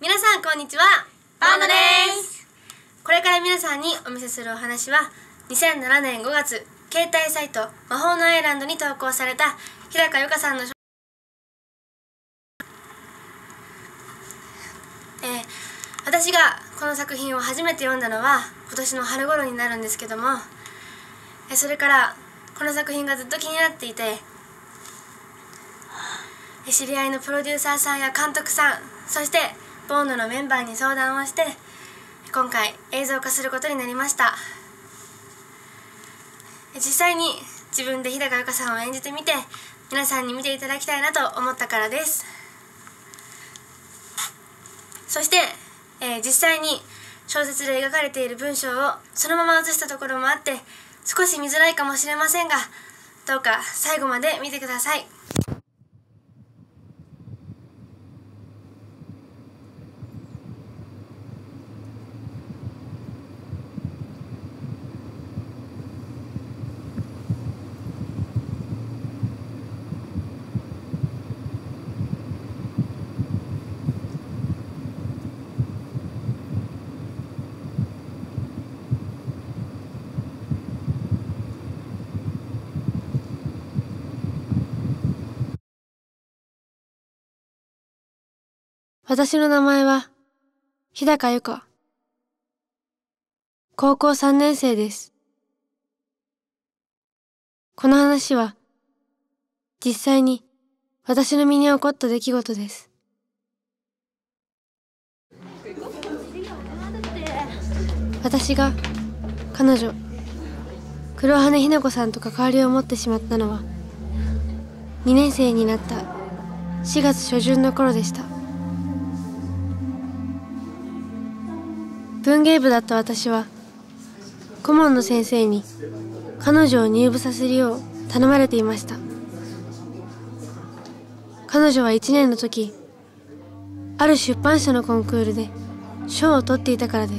皆さんこんにちは、パンダです。これから皆さんにお見せするお話は2007年5月、携帯サイト魔法のアイランドに投稿された日高由香さんの私がこの作品を初めて読んだのは今年の春頃になるんですけども、それからこの作品がずっと気になっていて、知り合いのプロデューサーさんや監督さん、そしてボーンドのメンバーに相談をして今回映像化することになりました。実際に自分で日高由香さんを演じてみて皆さんに見ていただきたいなと思ったからです。そして、実際に小説で描かれている文章をそのまま写したところもあって少し見づらいかもしれませんが、どうか最後まで見てください。私の名前は日高由香。高校3年生です。この話は実際に私の身に起こった出来事です。私が彼女黒羽日奈子さんと関わりを持ってしまったのは2年生になった4月初旬の頃でした。文芸部だった私は顧問の先生に彼女を入部させるよう頼まれていました。彼女は1年の時ある出版社のコンクールで賞を取っていたからです。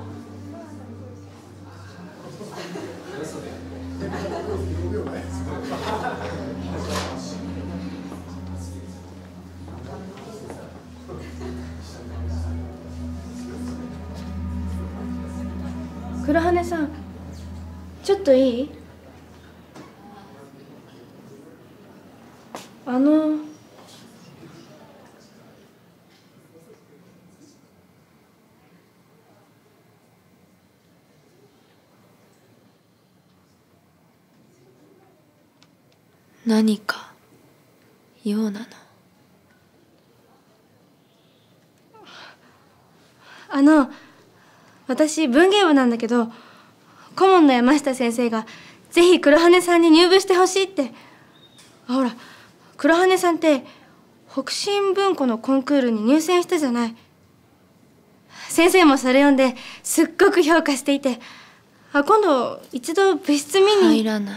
黒羽さん、ちょっといい？何か用なの？私文芸部なんだけど、顧問の山下先生がぜひ黒羽さんに入部してほしいって。ほら、黒羽さんって北進文庫のコンクールに入選したじゃない。先生もそれ読んですっごく評価していて、今度一度部室見に。入らない。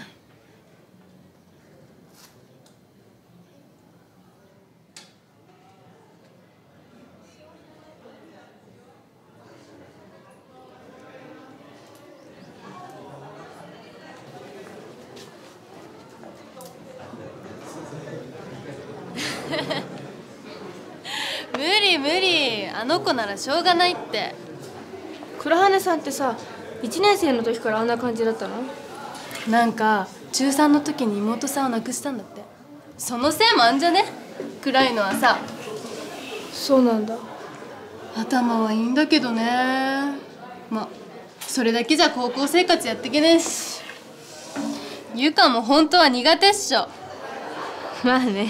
無理無理、あの子ならしょうがないって。 黒羽さんってさ、1年生の時からあんな感じだったの？ なんか中3の時に妹さんを亡くしたんだって。そのせいもあんじゃね？暗いのはさ。 そうなんだ。 頭はいいんだけどね。ま、それだけじゃ高校生活やってけねえし。ゆかも本当は苦手っしょ。 まあね。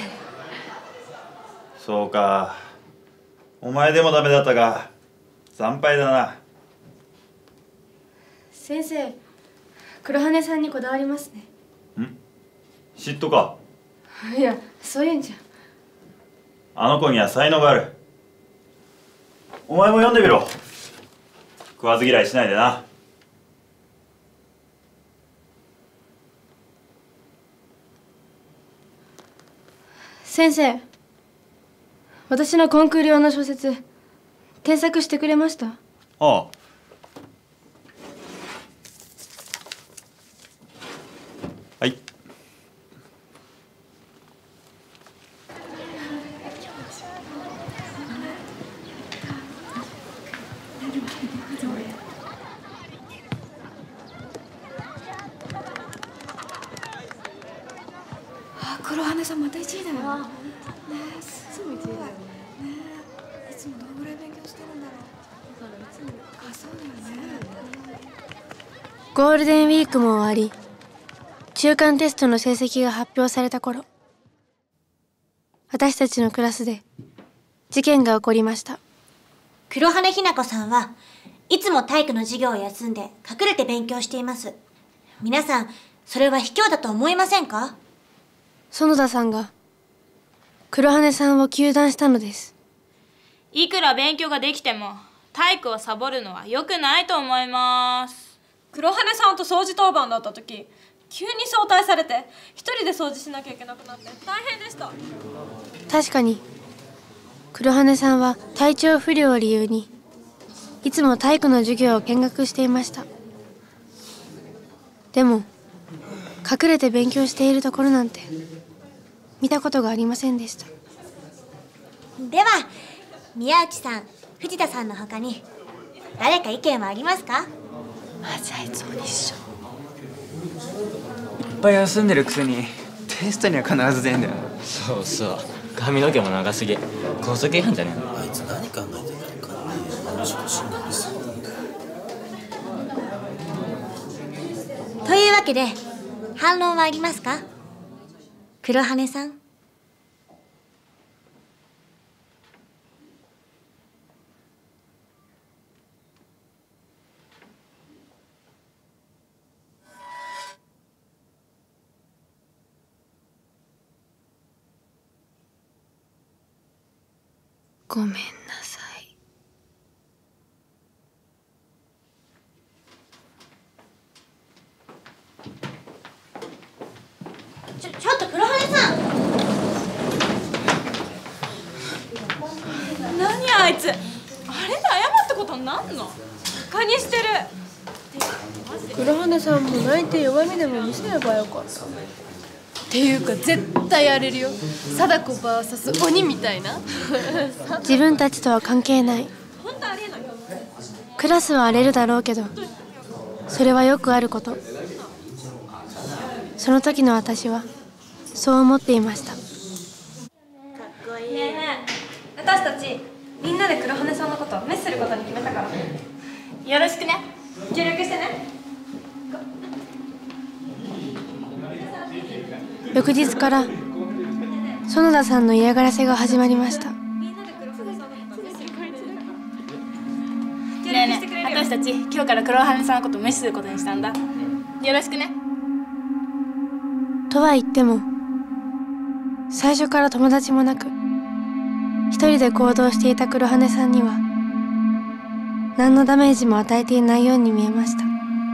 そうか、お前でもダメだったか。惨敗だな。 先生、黒羽さんにこだわりますね。 ん？嫉妬か？ いや、そういうんじゃ。 あの子には才能がある。お前も読んでみろ。食わず嫌いしないでな。 先生、私のコンクール用の小説添削してくれました？ ああ。はい。 黒羽さんまた1位だよ。ねえ、すごい。ねえ、いつもどのぐらい勉強してるんだろう。あ、そうだよね。 ゴールデンウィークも終わり、中間テストの成績が発表された頃、私たちのクラスで事件が起こりました。 黒羽ひな子さんはいつも体育の授業を休んで隠れて勉強しています。皆さん、それは卑怯だと思いませんか？ 園田さんが黒羽さんを糾弾したのです。 いくら勉強ができても体育をサボるのは良くないと思います。 黒羽さんと掃除当番だった時、急に早退されて一人で掃除しなきゃいけなくなって大変でした。 確かに黒羽さんは体調不良を理由にいつも体育の授業を見学していました。でも隠れて勉強しているところなんて見たことがありませんでした。 では、宮内さん、藤田さんの他に誰か意見はありますか？ まずあいつも一緒。 いっぱい休んでるくせにテストには必ず出んだよ。 そうそう、髪の毛も長すぎ、高速違反じゃねえの。 あいつ何考えてるのかな。マジで死んだんですよ。 というわけで、反論はありますか？黒羽さん。 ごめんなさい。 ちょっと黒羽さん。 何あいつ、あれで謝ったことになんの？バカにしてる。 黒羽さんも泣いて弱みでも見せればよかった。っていうか絶対やれるよ。貞子 VS 鬼みたいな。 自分たちとは関係ない。クラスは荒れるだろうけど、それはよくあること。その時の私はそう思っていました。 かっこいい。 ねえねえ、私たちみんなで黒羽さんのことを無視することに決めたから、 よろしくね。 協力してね。翌日から園田さんの嫌がらせが始まりました。 ねえねえ、私たち今日から黒羽さんのこと無視することにしたんだ。よろしくね。 とは言っても最初から友達もなく一人で行動していた黒羽さんには何のダメージも与えていないように見えました。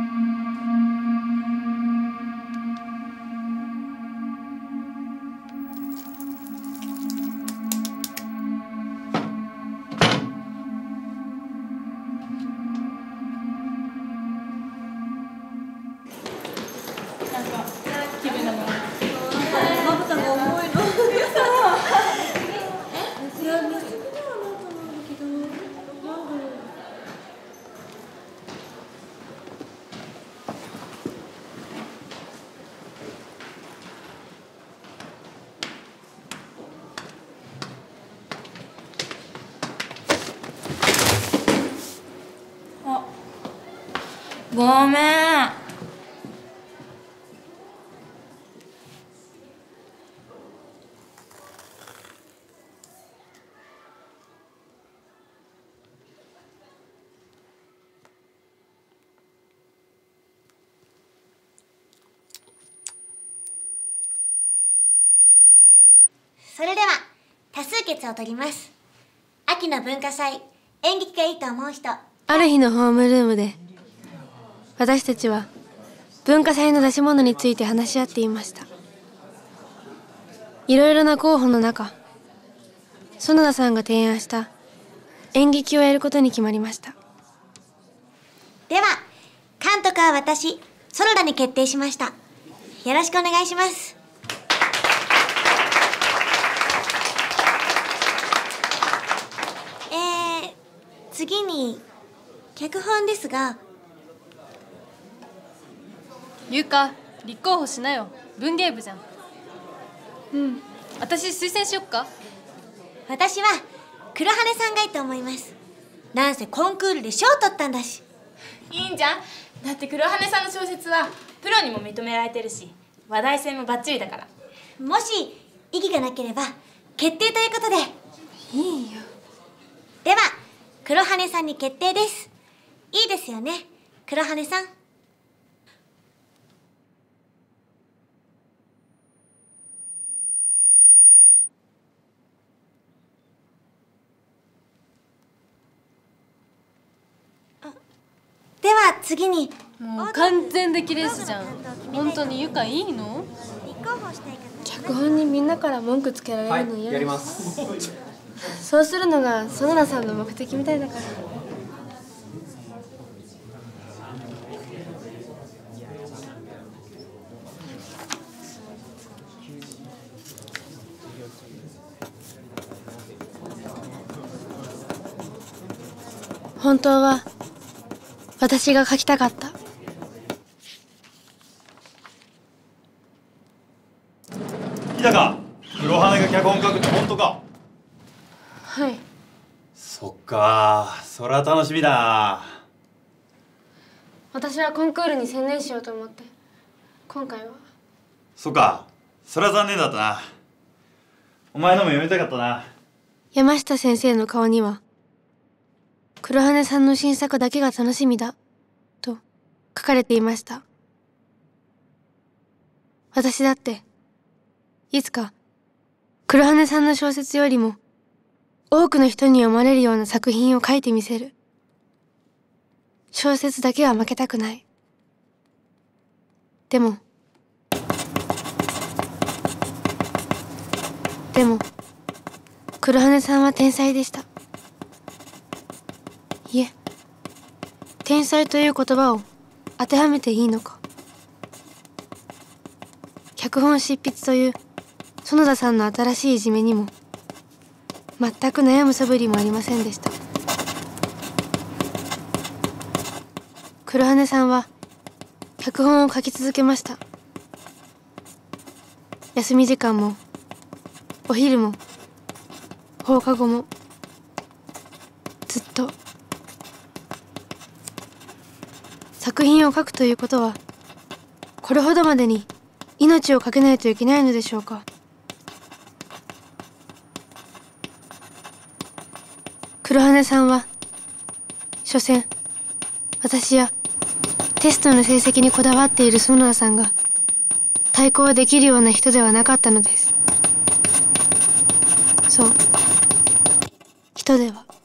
ごめん。 それでは多数決を取ります。秋の文化祭、演劇がいいと思う人。 ある日のホームルームで私たちは文化祭の出し物について話し合っていました。いろいろな候補の中、園田さんが提案した演劇をやることに決まりました。 では、監督は私、園田に決定しました。よろしくお願いします。次に脚本ですが、 ゆうか立候補しなよ。文芸部じゃん。 うん、私推薦しよっか。 私は黒羽さんがいいと思います。なんせコンクールで賞を取ったんだし。 いいんじゃん。だって黒羽さんの小説はプロにも認められてるし、話題性もバッチリだから。 もし異議がなければ決定ということで。 いいよ。 では黒羽さんに決定です。いいですよね、黒羽さん。では次に。 もう完全出来レースじゃん。本当にゆかいいの？ 立候補したい方。 脚本にみんなから文句つけられるの嫌だし、 やります。 そうするのが園田さんの目的みたいだから。本当は私が書きたかった。 日高、黒羽が脚本書くって本当か？ はい。 そっか、そりゃ楽しみだな。 私はコンクールに専念しようと思って今回は。 そっか、そりゃ残念だったな。お前のも読みたかったな。 山下先生の顔には黒羽さんの新作だけが楽しみだと書かれていました。私だっていつか黒羽さんの小説よりも多くの人に読まれるような作品を書いてみせる。小説だけは負けたくない。でも黒羽さんは天才でした。いえ、天才という言葉を当てはめていいのか。脚本執筆という園田さんの新しいいじめにも全く悩む素振りもありませんでした。黒羽さんは脚本を書き続けました。休み時間もお昼も放課後もずっと。作品を書くということはこれほどまでに命を懸けないといけないのでしょうか。黒羽さんは所詮私やテストの成績にこだわっている園田さんが対抗できるような人ではなかったのです。そう、人では